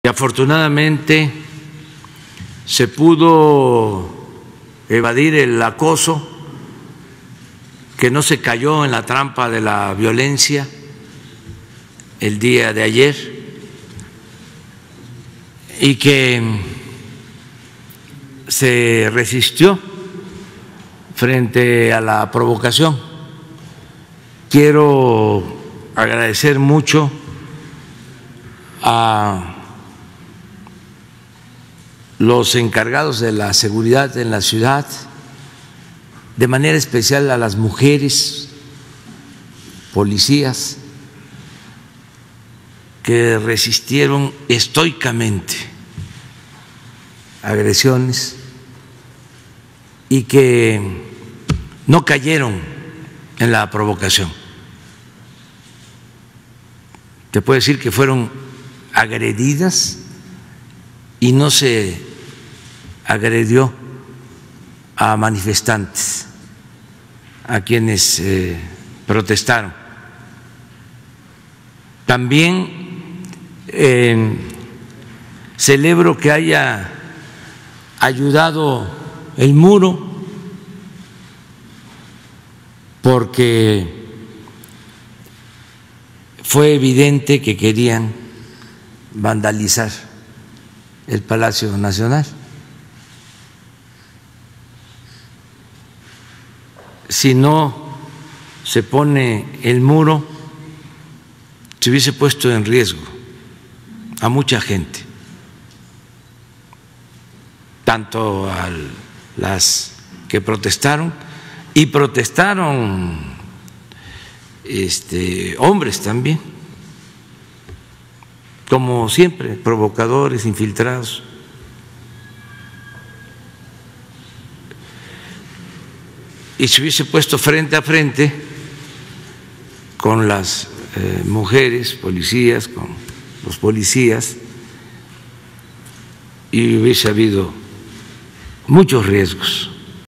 Y afortunadamente se pudo evadir el acoso, que no se cayó en la trampa de la violencia el día de ayer y que se resistió frente a la provocación. Quiero agradecer mucho a los encargados de la seguridad en la ciudad, de manera especial a las mujeres policías que resistieron estoicamente agresiones y que no cayeron en la provocación. Te puedo decir que fueron agredidas y no se agredió a manifestantes, a quienes protestaron. También celebro que haya ayudado el muro, porque fue evidente que querían vandalizar el Palacio Nacional. Si no se pone el muro, se hubiese puesto en riesgo a mucha gente, tanto a las que protestaron, y protestaron hombres también, como siempre, provocadores, infiltrados. Y se hubiese puesto frente a frente con las mujeres policías, con los policías, y hubiese habido muchos riesgos.